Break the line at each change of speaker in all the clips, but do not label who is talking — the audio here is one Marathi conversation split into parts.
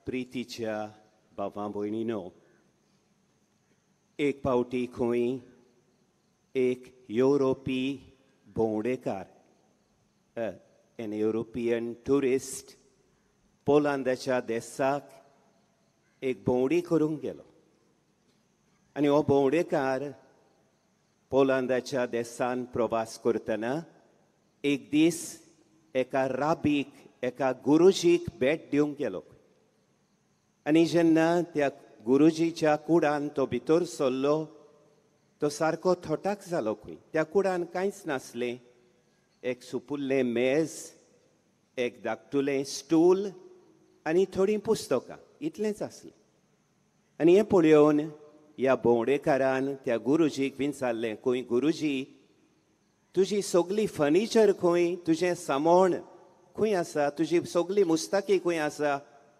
प्रितीच्या भावां भयणींनो, एक फावटी खंय एक युरोपी भोंवडेकार एन युरोपियन ट्युरिस्ट पोलंडाच्या देशाक एक भोंवडी करूंक गेलो. आनी हो भोंवडेकार पोलंडाच्या देशान प्रवास करतना एक दीस एका राबीक एका गुरुजीक भेट दिवंक गेलो. आनी जेन्ना त्या गुरुजीच्या कुडान तो भितर सरलो, तो सारको थोटाक जालो. खंय त्या कुडान कांयच नासलें. एक सुपुल्लें मेज, एक धाकटुलें स्टूल आनी थोडीं पुस्तकां, इतलेंच आसलें. आनी हें पळोवन ह्या भोंवडेकारान त्या गुरुजीक विचारलें, खंय गुरुजी, तुजी सगळी फर्निचर खंय, तुजें सामान खंय आसा, तुजी सगळी मुस्ताकी खंय आसा?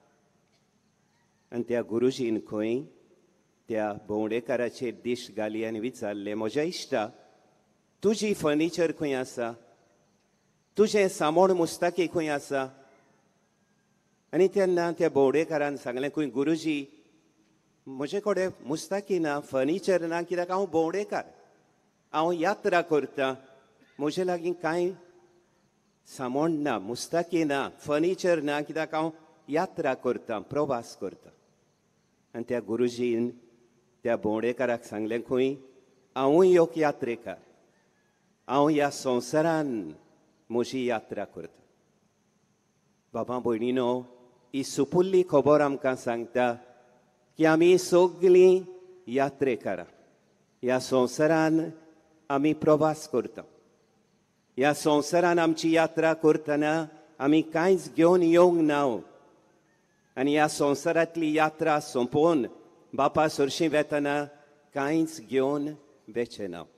आनी त्या गुरुजीन खंय त्या भोंवडेकाराचेर दिश्ट घाली आनी विचारलें, म्हज्या इश्टा, तुजी फर्निचर खंय आसा? तुजें सामान मुस्ताकी खंय आसा? आनी तेन्ना त्या भोंवडेकारान सांगलें, खंय गुरुजी, म्हजे कडेन मुस्ताकी ना, फर्निचर ना, कित्याक हांव भोंवडेकार, हांव यात्रा करतां, म्हजे लागीं कांय सामान ना, मुस्ताकी ना, फर्निचर ना, कित्याक हांव यात्रा करतां, प्रवास करतां. आनी त्या गुरुजीन त्या भोंवडेकाराक सांगलें, खंय हांवूय एक यात्रेकार, हांव ह्या संवसारान म्हजी यात्रा करतां. बाबा भयणीनो, ही सुपुल्ली खबर आमकां सांगता की आमी सगळीं यात्रेकारां ह्या संवसारान आमी प्रवास करता. ह्या संवसारान आमची यात्रा करतना आमी कांयच घेवन येवंक ना. आनी ह्या संवसारांतली यात्रा सोंपोवन बापा सरशीं वेतना कांयच घेवन वेचे ना.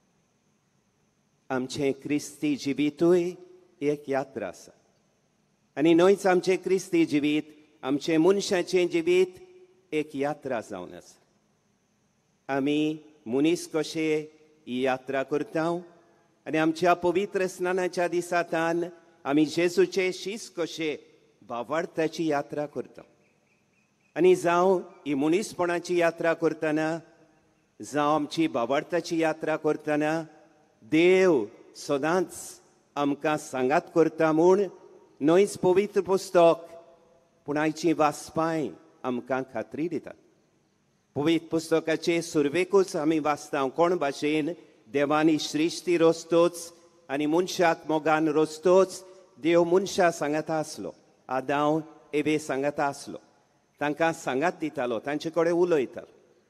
आमचें क्रिस्ती जिवीतूय एक यात्रा आसा. आनी न्हयच आमचें क्रिस्ती जिवीत, आमचें मनशाचें जिवीत एक यात्रा जावन आसा. आमी मनीस कशे ही यात्रा करता आनी आमच्या पवित्र स्नानाच्या दिसांतान आमी जेजूचे शीस कशे भावार्थाची यात्रा करता. आनी जावं ही मनीसपणाची यात्रा करतना, जावं आमची भावार्थाची यात्रा करतना देव सदांच आमकां सांगात करता म्हूण न्हयच पवित्र पुस्तक पूण आयची वाचपाय आमकां खात्री दितात. पवित्र पुस्तकाचे सुरवेकूच आमी वाचता कोण भाशेन देवानी श्रिश्टी रचतोच आनी मनशाक मोगान रचतोच देव मनशा सांगता आसलो, आदांव एवे सांगता आसलो, तांकां सांगात दितालो, तांचे कडेन उलयतालो.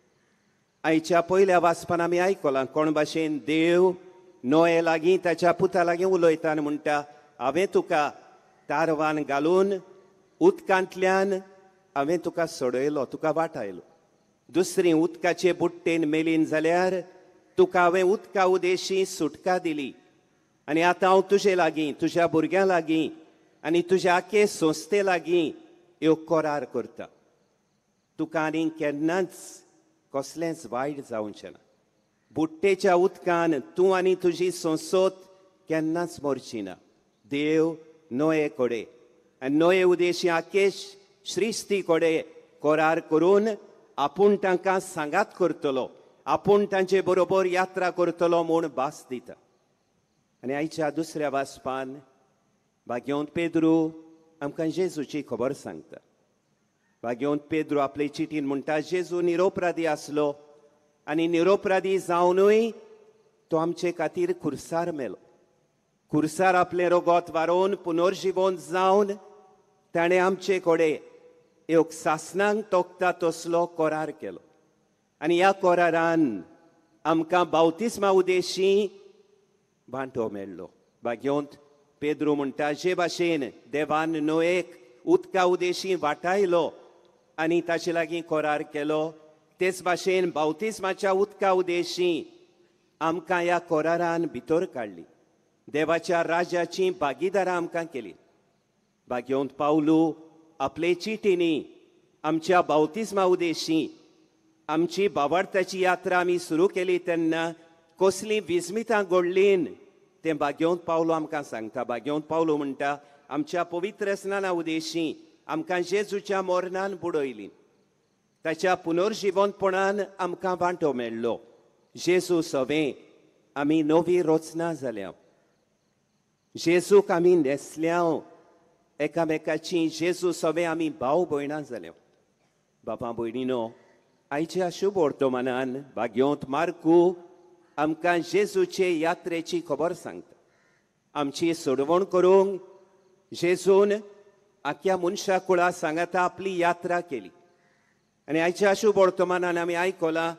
आयच्या पयल्या वाचपान आमी आयकलां कोण भाशेन देव नोये लागीं ताच्या पुता लागीं उलयता आनी म्हणटा, हांवें तुका तारवान घालून उदकांतल्यान हांवें तुका सोडयलो, तुका वाटायलो. दुसरी उदकाचे बुट्टेन मेलीन जाल्यार तुका हांवें उदका उदेशी सुटका दिली. आनी आतां हांव तुजे लागीं, तुज्या भुरग्यां लागीं आनी तुज्या आखे संस्थे लागीं ह्यो करार करता. तुका आनी केन्नाच कसलेंच वायट जावचें ना. बुट्टेच्या उदकान तूं आनी तुजी संसद केन्नाच मरची ना. देव नोये कोडे आनी नोये उदेशी आखे श्रिस्ती कोडे करार करून आपूण तांकां सांगात करतलो, आपूण तांचे बरोबर यात्रा करतलो म्हूण भास दिता. आनी आयच्या दुसऱ्या वाचपान भाग्यवंत पेद्रू आमकां जेजूची खबर सांगता. भाग्यवंत पेद्रू आपले चिटीन म्हणटा, जेजू निरोपराधी आसलो आनी निरोपराधी जावनूय तो आमचे खातीर खुर्सार मेलो. खुर्सार आपलें रोगोत वारोवन पुनर्जिवन जावन ताणें आमचे कडेन एक सासणांक तोखता तसलो करार केलो. आनी ह्या करारान आमकां बावतिस्मा उदेशी भांटो मेळ्ळो. भाग्यवंत पेद्रू म्हणटा, जे भाशेन देवान नोयेक उदका उदेशी वाटायलो आनी ताचे लागीं करार केलो, तेच भाशेन बावतिस्माच्या उदका उदेशी आमकां ह्या करारान भितर काडली. देवाच्या राज्याची भागीदारां आमकां केली. भाग्यवंत पावलू आपले चिटींनी आमच्या बावतिस्मा उदेशी आमची भावार्थाची यात्रा आमी सुरू केली तेन्ना कसली विस्मितां घडलीन तें भाग्यवंत पावलो आमकां सांगता. भाग्यवंत पावलो म्हणटा, आमच्या पवित्र स्नाना उदेशी आमकां जेजूच्या मरणान बुडयली, ताच्या पुनर्जिवंतपणान आमकां वांटो मेळ्ळो. जेजू सवें आमी नवी रचना जाल्या. जेजूक आमी नेसल्या, एकामेकाची जेजू सवें आमी भाव भयणां जाल्या. बाबा भयणीनो, आयच्या शुभ वर्तमानान भाग्योंत मार्कू आमकां जेजूचे यात्रेची खबर सांगता. आमची सोडवण करूंक जेजून आख्या मनशा कुळा सांगता आपली यात्रा केली. आनी आयच्या शुभ वर्तमानान आमी आयकलां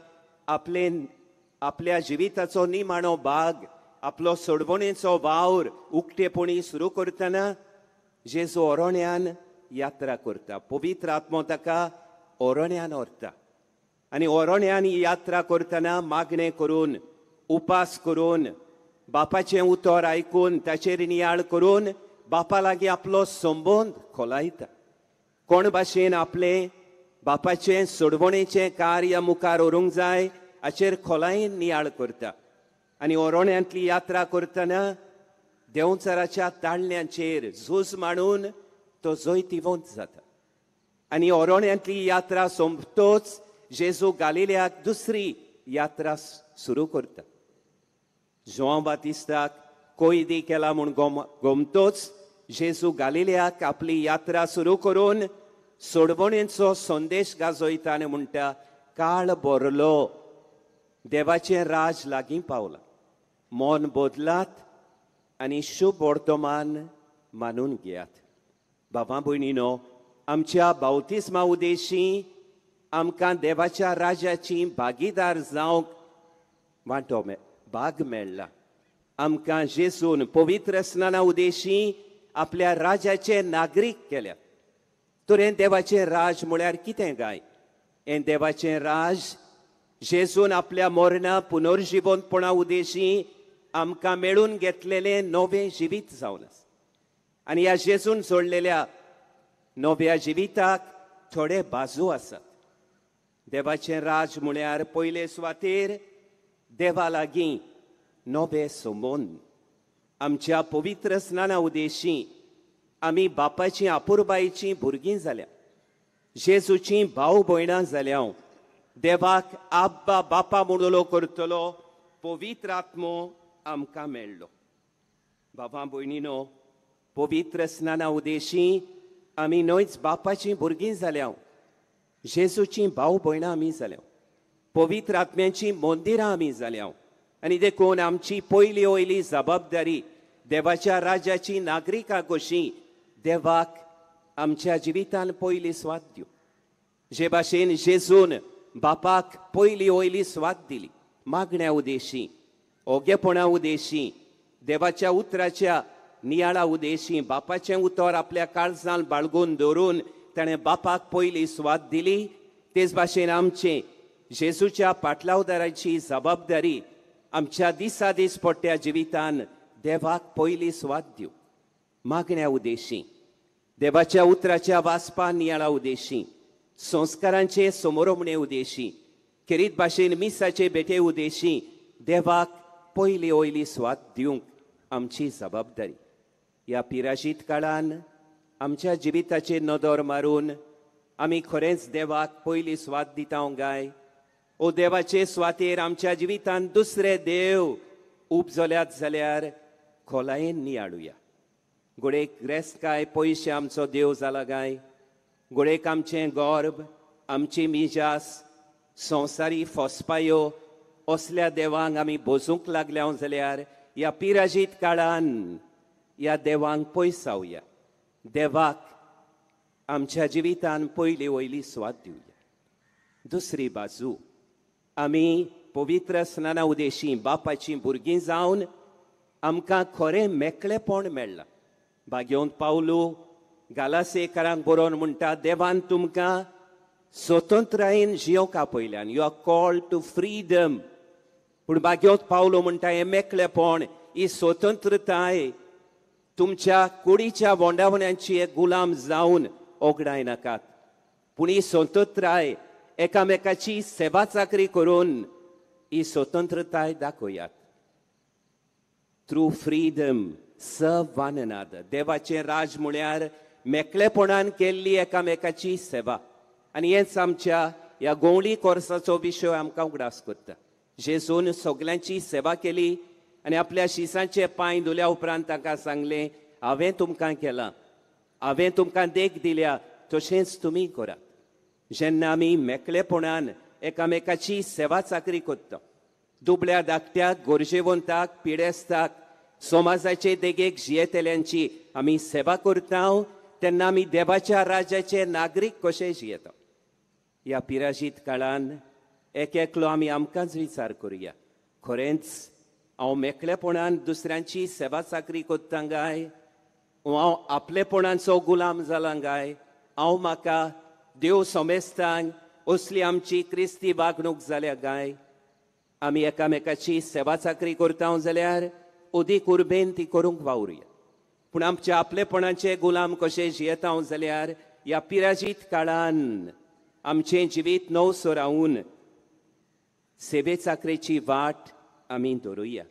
आपल्या जिविताचो निमाणो भाग, आपलो सोडवणेचो वावर उक्तेपणी सुरू करतना जेजू ओरोण्यांन यात्रा करता. पवित्र आत्मो ताका ओरोण्यांन व्हरता आनी ओरोण्यांन ही यात्रा करतना मागणें करून, उपास करून, बापाचें उतर आयकून ताचेर नियाळ करून बापा लागीं आपलो संबंद खोलायता. कोण भाशेन आपलें बापाचें सोडवणेचें कार्य मुखार व्हरूंक जाय हाचेर खोलायेन नियाळ करता. आनी ओरोण्यांतली यात्रा करतना देंवचाराच्या ताळण्यांचेर झूज मांडून तो जैतिवंत जाता. आनी ओरोण्यांतली यात्रा सोंपतोच जेजू गालिल्याक दुसरी यात्रा सुरू करता. जोआंव बातिस्ताक कोयदी केला म्हूण गोमतोच जेजू गालिल्याक आपली यात्रा सुरू करून सोडवणेचो संदेश गाजयता आनी म्हणटा, काळ भरलो, देवाचें राज लागीं पावलां. मन बदलात आनी शुभ वर्तमान मानून घेयात. बाबा भयणीनो, आमच्या बावतिस्मा उदेशी आमकां देवाच्या राजाची भागीदार जावंक वांटो भाग मेळ्ळा. आमकां जेजून पवित्र स्नाना उदेशी आपल्या राजाचे नागरीक केल्या. तर हें देवाचें राज म्हळ्यार कितें काय? हें देवाचें राज जेजून आपल्या मरणा पुनर्जिवंतपणा उदेशी आमकां मेळून घेतलेलें नवें जिवीत जावन आसा. आनी ह्या जेजून जोडलेल्या नव्या जिविताक थोडे बाजू आसात. देवाचें राज म्हळ्यार पयले सुवातेर देवा लागीं नवे संबंद. आमच्या पवित्र स्नाना उदेशी आमी बापाची आपुरबायेचीं भुरगीं जाल्या, जेजूची भाव भयणां जाल्या. देवाक आब्बा बापा म्हूण उलो करतलो पवित्र आत्मो आमकां मेळ्ळो. बाबा भयणीनो, पवित्र स्नाना उदेशी आमी न्हयच बापाचीं भुरगीं जाल्या, जेजूची भाव भयणां आमी जाल्या, पवित्र आत्म्याची मंदिरां आमी जाल्या. आनी देखून आमची पयली वयली जबाबदारी देवाच्या राजाची नागरिकां कशी देवाक आमच्या जिवितान पयली स्वाद दिवं. जे भाशेन जेजून बापाक पयली वयली स्वाद दिली, मागण्या उदेशी, ओगेपणा उदेशी, देवाच्या उतराच्या नियाळा उदेशी, बापाचें उतर आपल्या काळजांत बाळगून दवरून ताणें बापाक पयली स्वाद दिली. तेच भाशेन आमचे जेजूच्या पाटलावदाराची जबाबदारी आमच्या दिसा दीस पडट्या जिवितान देवाक पयली स्वाद दिवं. मागण्या उदेशी, देवाच्या उतराच्या वाचपा नियाळा उदेशी, संस्कारांचे समोरमणे उदेशी, खेरीत भाशेन मिसाचे बेटे उदेशी देवाक पयली वयली स्वाद दिवंक आमची जबाबदारी. ह्या पिराशीत काळान आमच्या जिविताचेर नदर मारून आमी खरेंच देवाक पयली स्वाद दिता काय? ओ देवाचे स्वातेर आमच्या जिवितान दुसरे देव उपजल्यात जाल्यार खोलायेन नियाळुया. घोडेक रेस्त काय पयशे आमचो देव जाला काय? घोडेक आमचें गर्भ, आमची मिजास, संवसारी फोसपायो असल्या देवांक आमी बोजूंक लागल्या जाल्यार ह्या पिराजीत काळान ह्या देवांक पयस जावया. देवाक आमच्या जिवितान पयली वयली स्वाद दिवया. दुसरी बाजू, आमी पवित्र स्नाना उदेशी बापाची भुरगीं जावन आमकां खरें मेकळेपण मेळ्ळां. भाग्योंत पावलू गालासेकारांक बरोवन म्हणटा, देवान तुमकां स्वतंत्रायेन जियोंक आपयल्यान. You are called to freedom. पूण भाग्योंत पावलो म्हणटा, हें मेकळेपण, ही स्वतंत्रताय तुमच्या कुडीच्या बोंडावण्यांची एक गुलाम जावन ओगडाय नाकात. पूण ही स्वतंत्राय एकामेकाची सेवा चाकरी करून ही स्वतंत्रताय दाखोवयात. Through freedom serve one another. देवाचें राज म्हळ्यार मेकळेपणान केल्ली एकामेकाची सेवा. आनी हेच आमच्या ह्या गोवळी कोर्साचो विशय आमकां उगडास करता. जेजून सगल्यांची सेवा केली आनी आपल्या शिसांचे पांय धुल्या उपरांत तांकां सांगलें, हांवें तुमकां केलां, हांवें तुमकां देख दिल्या, तशेंच तुमी करात. जेन्ना आमी मेकळेपणान एकामेकाची सेवा चाकरी करता, दुबळ्या धाकट्याक, गोरजेवंताक, पिडेस्ताक, समाजाचे देगेक जियेतेल्यांची आमी सेवा करता, तेन्ना आमी देवाच्या राज्याचे नागरीक कशे जियेता. ह्या पिराजीत काळान एक एकलो आमी आमकांच विचार करुया, खरेंच हांव मेकळेपणान दुसऱ्यांची सेवा चाकरी करतां काय, हांव आपलेपणाचो गुलाम जालां काय, हांव म्हाका देव सोमेस्तांक असली आमची क्रिस्ती वागणूक जाल्या काय. आमी एकामेकाची सेवा चाकरी करता जाल्यार उदीक उर्बेन ती करूंक वावुरया. पूण आमच्या आपलेपणाचे गुलाम कशे जियेता जाल्यार ह्या पिराजीत काळान आमचें जिवीत नवसो रावून सेवे चाकरेची वाट आमी धरुया.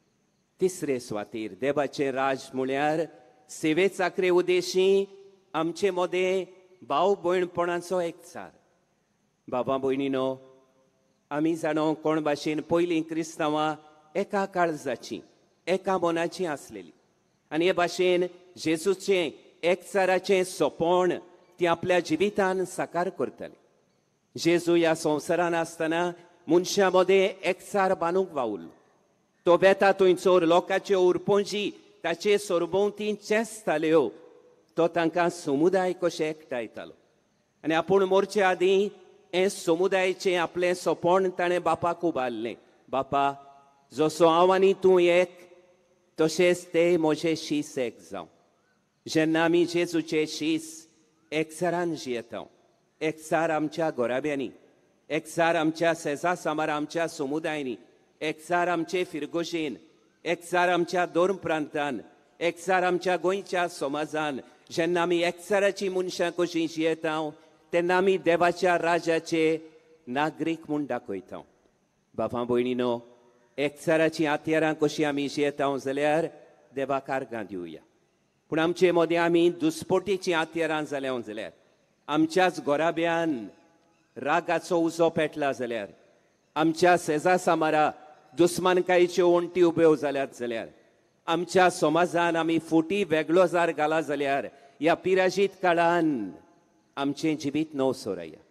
तिसरे सुवातेर देवाचें राज म्हळ्यार सेवे चाकरे उद्देशी आमचे मोदें भाव भयणपणाचो एकचार. बाबा भयणीनो, आमी जाणो कोण भाशेन पयलीं क्रिस्तांवां एका काळजाची, एका मनाची आसलेली. आनी हे भाशेन जेजूचें एकचाराचें सोपण ती आपल्या जिवितान साकार करताली. जेजू ह्या संवसारान आसतना मनशां मदें एकचार बांदूंक वावुरलो. तो बेता थंयसर लोकाच्यो उरपोंजी ताचे सरभोंवती चेंचताल्यो. तो तांकां समुदाय कशे एकठांयतालो. आनी आपूण मोरचे आदीं हें समुदायाचें आपलें सोपण ताणें बापाक उबारलें. बापा, जसो हांव आनी तूं एक, तशेंच ते म्हजे शीस एक जावं. जेन्ना आमी जेजूचे शीस एकचारान जियेता, एकचार आमच्या घोराब्यांनी, एकचार आमच्या सेजा सामार आमच्या समुदायांनी, एकचार आमचे फिरगोशेन, एकचार आमच्या दोन प्रांतान, एकचार आमच्या गोंयच्या समाजान, जेन्ना आमी एकचाराची मनशां कशीं जियेता तेन्ना आमी देवाच्या राज्याचे नागरीक म्हूण दाखयता. बाबा भयणीनो, एकचाराची हातयारां कशीं आमी जियेता जाल्यार देवाक आर्गां दिवया. पूण आमचे मदें आमी दुस्पोटीची हातयारां जाल्या जाल्यार, आमच्याच घोराब्यान रागाचो उजो पेटला जाल्यार, आमच्या सेजा सामारा दुस्मानकायेच्यो वण्टी उब्यो जाल्यात जाल्यार, आमच्या समाजान आमी फुटी वेगळो जार घाला जाल्यार ह्या पिराजीत काळान आमचें जिवीत नवसो रावया.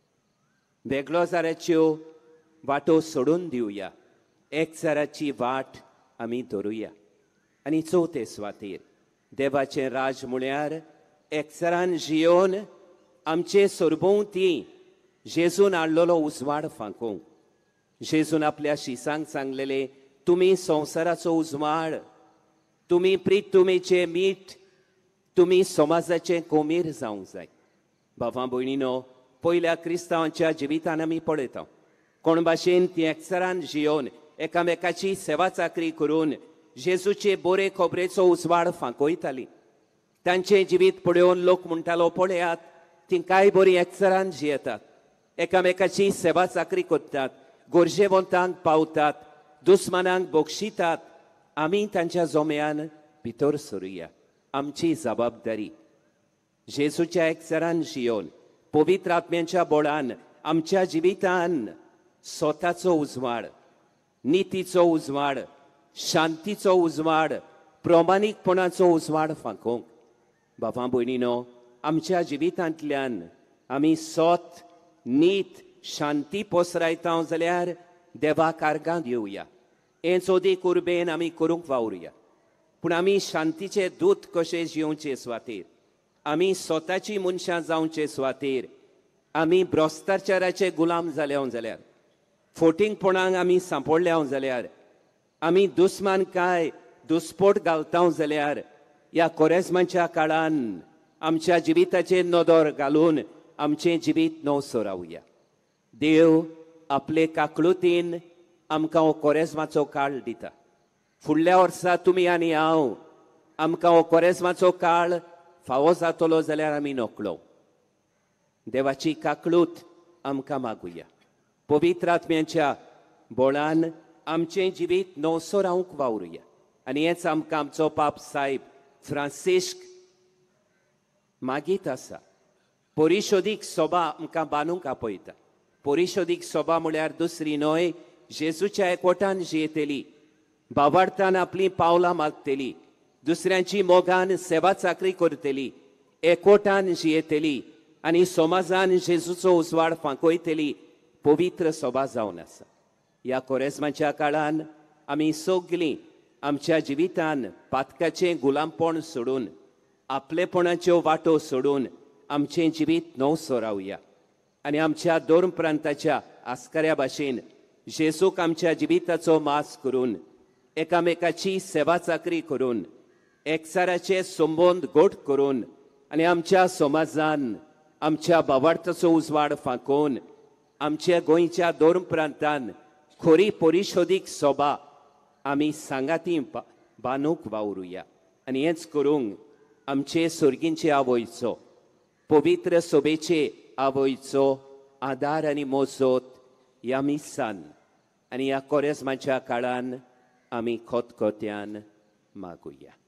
वेगळो जाराच्यो वाटो सोडून दिवया. एकचाराची वाट आमी धरुया. आनी चवथे सुवातेर देवाचें राज म्हळ्यार एकचारान जियोन आमचे सरभोंवती जेजून हाडलेलो उजवाड फांकोवंक. जेजून आपल्या शिसांक सांगलेलें, तुमी संवसाराचो उजवाड, तुमी प्रितुमेचें मीठ, तुमी समाजाचें कोमीर जावंक जाय. बाबा भयणीनो, पयल्या क्रिस्तांवांच्या जिवितान आमी पळयता कोण भाशेन ती एकचारान जियोन एकामेकाची सेवा चाकरी करून जेजूचे बरे खबरेचो उजवाड फांकयताली. तांचें जिवीत पळोवन लोक म्हणटालो, पळयात, ती काय बरी एकचारान जियेतात, एकामेकाची सेवा चाकरी करतात, गोरजेवंतांक पावतात, दुस्मानांक बक्षितात. आमी तांच्या जोम्यान भितर सरुया. आमची जबाबदारी जेजूच्या एकचारान जियोन पवित्र आत्म्याच्या बळान आमच्या जिवितान स्वताचो उजवाड, नितीचो उजवाड, शांतीचो उजवाड, प्रामाणीकपणाचो उजवाड फांकोवंक. बाबा भयणीनो, आमच्या जिवितांतल्यान आमी सोत, नीत, शांती पसरायता जाल्यार देवाक आर्गां दिवया. हेंच ओदीक उर्बेन आमी करूंक वावुरया. पूण आमी शांतीचे दूत कशे जिवचे सुवातेर, आमी स्वताची मनशां जावचे सुवातेर आमी भ्रश्टाचाराचे गुलाम जाल्या जाल्यार, फोटिंगपणांक आमी सांपडल्या जाल्यार, आमी दुस्मानकाय, दुस्पोट घालता जाल्यार ह्या कोरेजमाच्या काळान आमच्या जिविताचे नदर घालून आमचें जिवीत नवसो रावया. देव आपले काकळुतीन आमकां हो कोरेजमाचो काळ दिता. फुडल्या वर्सा तुमी आनी हांव आमकां हो कोरेजमाचो काळ फावो जातलो जाल्यार आमी नकळो. देवाची काकळूत आमकां मागुया. पवित्र आत्म्याच्या बळान आमचें जिवीत नवसो रावंक वावुरया. आनी हेंच आमकां आमचो पाप साहेब फ्रांसिस्क मागीत आसा. परिशोधीक सोबा आमकां बांदूंक आपयता. परिशोधीक सोबा म्हळ्यार दुसरी न्हय, जेजूच्या एकवटान जियेतेली, बाबार्थान आपली पावलां मागतेली, दुसऱ्यांची मोगान सेवा चाकरी करतेली, एकवटान जियेतेली आनी समाजान जेजूचो उजवाड फांकयतेली पवित्र सोबा जावन आसा. ह्या कोरेजमाच्या काळान आमी सगळीं आमच्या जिवितान पातकाचें गुलामपण सोडून, आपलेपणाच्यो वाटो सोडून आमचें जिवीत नवसो रावया आनी आमच्या दोन प्रांताच्या आस्कऱ्या भाशेन जेजूक आमच्या जिविताचो मास करून, एकामेकाची सेवा चाकरी करून, एकचाराचे संबंद गोट करून आनी आमच्या समाजान आमच्या भावार्थाचो उजवाड फांकोवन आमच्या गोंयच्या दोन प्रांतान खरी परिशोधीक सोबा आमी सांगाती बांदूंक वावरुया. आनी हेंच करूंक आमचे सर्गींचे आवयचो, पवित्र सोबेचे आवयचो आदार आनी मोजत ह्या मिसान आनी ह्या कोरेजमाच्या काळान आमी खोतकोत्यान मागुया.